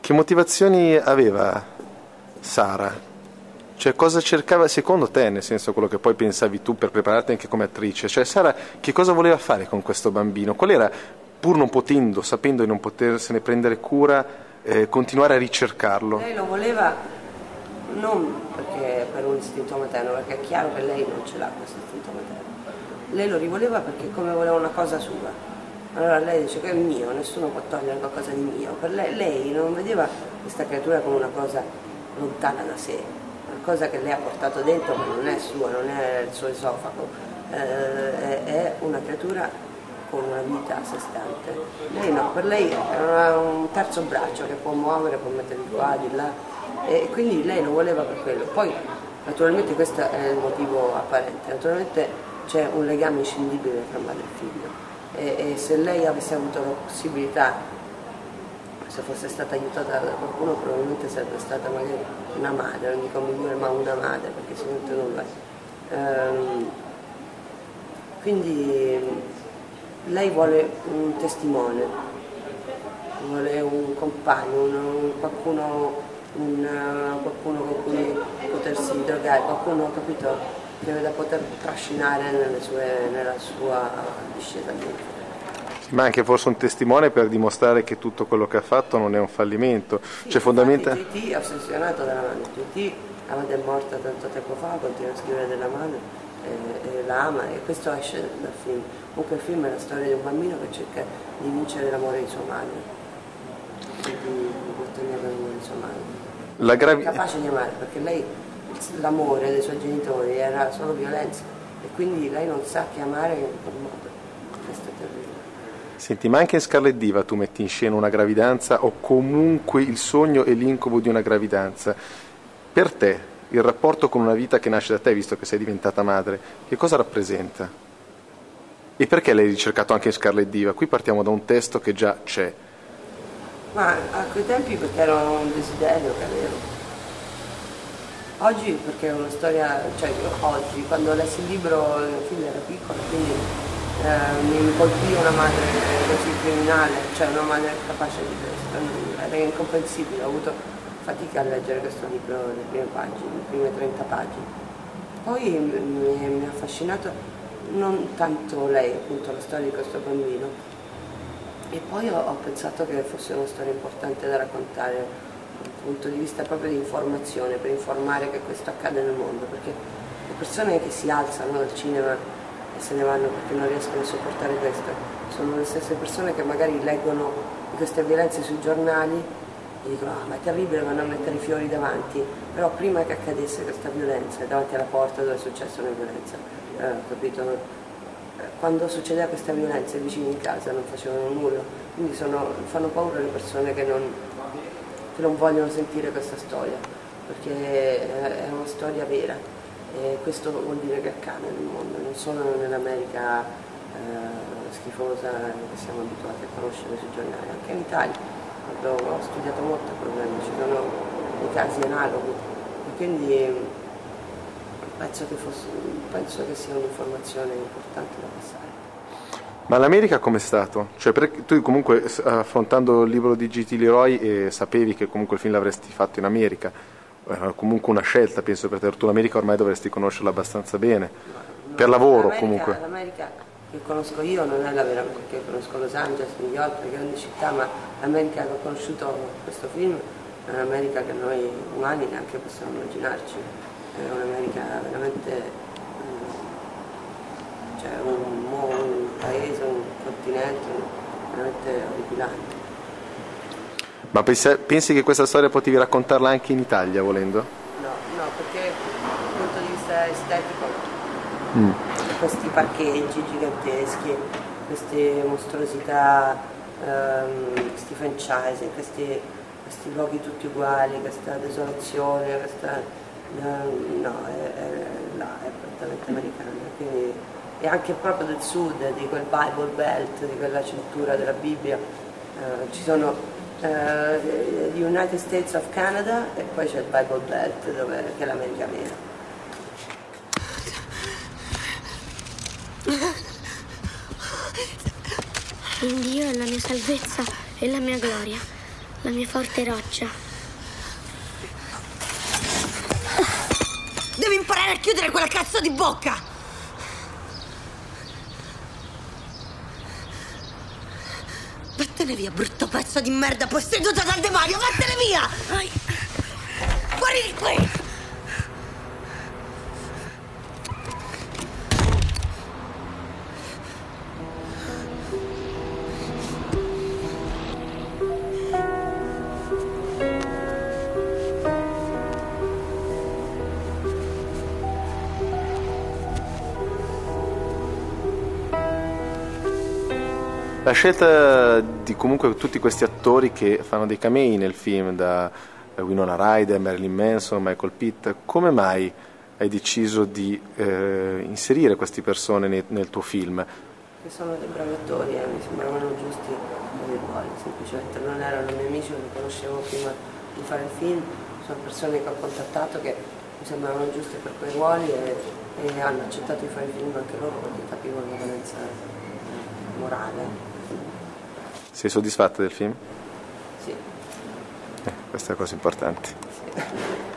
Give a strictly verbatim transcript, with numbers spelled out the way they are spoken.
Che motivazioni aveva Sara? Cioè, cosa cercava secondo te, nel senso quello che poi pensavi tu per prepararti anche come attrice? Cioè, Sara che cosa voleva fare con questo bambino? Qual era, pur non potendo, sapendo di non potersene prendere cura, eh, continuare a ricercarlo? Lei lo voleva non perché per un istinto materno, perché è chiaro che lei non ce l'ha questo istinto materno. Lei lo rivoleva perché come voleva una cosa sua. Allora lei dice che è mio, nessuno può togliere qualcosa di mio. Per lei, lei non vedeva questa creatura come una cosa lontana da sé, una cosa che lei ha portato dentro ma non è sua, non è il suo esofago, eh, è, è una creatura con una vita a sé stante. Lei no, per lei era un terzo braccio che può muovere, può mettere di qua, di là, e quindi lei lo voleva per quello. Poi naturalmente questo è il motivo apparente, naturalmente c'è un legame inscindibile tra madre e figlio. E, e se lei avesse avuto la possibilità, se fosse stata aiutata da qualcuno, probabilmente sarebbe stata magari una madre, non dico migliore ma una madre, perché sicuramente non lo è. Ehm, quindi lei vuole un testimone, vuole un compagno, un, un qualcuno, un, qualcuno con cui potersi drogare, qualcuno, capito? Che da poter trascinare nelle sue, nella sua discesa di vita. Ma anche forse un testimone per dimostrare che tutto quello che ha fatto non è un fallimento. Sì, cioè, fondamental... G T è ossessionato dalla madre. G T, la madre è morta tanto tempo fa, continua a scrivere della madre, e, e la ama, e questo esce dal film. Comunque il film è la storia di un bambino che cerca di vincere l'amore di sua madre, e di, di ottenere l'amore di sua madre. La gravi... È capace di amare, perché lei, l'amore dei suoi genitori era solo violenza, e quindi lei non sa che amare in quel modo. Questo è terribile. Senti, ma anche in Scarlet Diva tu metti in scena una gravidanza o comunque il sogno e l'incubo di una gravidanza. Per te, il rapporto con una vita che nasce da te, visto che sei diventata madre, che cosa rappresenta? E perché l'hai ricercato anche in Scarlet Diva? Qui partiamo da un testo che già c'è. Ma a quei tempi perché era un desiderio che avevo. Oggi perché è una storia, cioè oggi, quando lessi il libro mio figlio era piccolo, quindi eh, mi colpì una madre così criminale, cioè una madre capace di questo, era incomprensibile, ho avuto fatica a leggere questo libro, le prime pagine, le prime trenta pagine. Poi mi, mi ha affascinato non tanto lei, appunto, la storia di questo bambino, e poi ho, ho pensato che fosse una storia importante da raccontare dal punto di vista proprio di informazione, per informare che questo accade nel mondo, perché le persone che si alzano dal cinema e se ne vanno perché non riescono a sopportare questo sono le stesse persone che magari leggono di queste violenze sui giornali e dicono ah, ma è terribile, vanno a mettere i fiori davanti, però prima che accadesse questa violenza davanti alla porta dove è successa una violenza, eh, capito? Quando succedeva questa violenza i vicini in casa non facevano nulla, quindi sono, fanno paura le persone che non, che non vogliono sentire questa storia, perché è una storia vera, e questo vuol dire che accade nel mondo, non solo nell'America eh, schifosa che siamo abituati a conoscere sui giornali, anche in Italia. Ho studiato molto il problema, ci sono dei casi analoghi, e quindi penso che, fosse, penso che sia un'informazione importante da passare. Ma l'America com'è stato? Cioè, perché tu comunque affrontando il libro di G T Leroy eh, sapevi che comunque il film l'avresti fatto in America, eh, comunque una scelta penso per te, tu l'America ormai dovresti conoscerla abbastanza bene, no, per lavoro comunque. L'America che conosco io non è la vera, perché conosco Los Angeles, New York, le grandi città, ma l'America che ho conosciuto questo film è un'America che noi umani neanche possiamo immaginarci, è un'America veramente... Cioè un, un paese, un continente veramente orripilante. Ma pensi, pensi che questa storia potevi raccontarla anche in Italia volendo? No, no, perché dal punto di vista estetico mm. questi parcheggi giganteschi, queste mostruosità, um, questi franchising, questi, questi luoghi tutti uguali, questa desolazione, questa, uh, no, è, è, no, è prettamente americana. Quindi, e anche proprio del sud, di quel Bible Belt, di quella cintura della Bibbia, eh, ci sono eh, gli United States of Canada e poi c'è il Bible Belt, dove, che è l'America vera. In Dio è la mia salvezza e la mia gloria. la mia forte roccia. Devi imparare a chiudere quella cazzo di bocca! Vattene via, brutto pezzo di merda posseduto dal demonio! Vattene via! Ai. Fuori di qui! La scelta di comunque tutti questi attori che fanno dei camei nel film, da Winona Ryder, Marilyn Manson, Michael Pitt, come mai hai deciso di eh, inserire queste persone nei, nel tuo film? Che sono dei bravi attori, eh, mi sembravano giusti per i ruoli, semplicemente non erano miei amici, non li conoscevo prima di fare il film, sono persone che ho contattato che mi sembravano giuste per quei ruoli e, e hanno accettato di fare il film anche loro perché capivano la valenza morale. Sei soddisfatta del film? Sì. Eh, questa è la cosa importante. Sì.